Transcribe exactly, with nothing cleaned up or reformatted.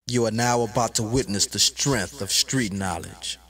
You are now about to witness the strength of street knowledge.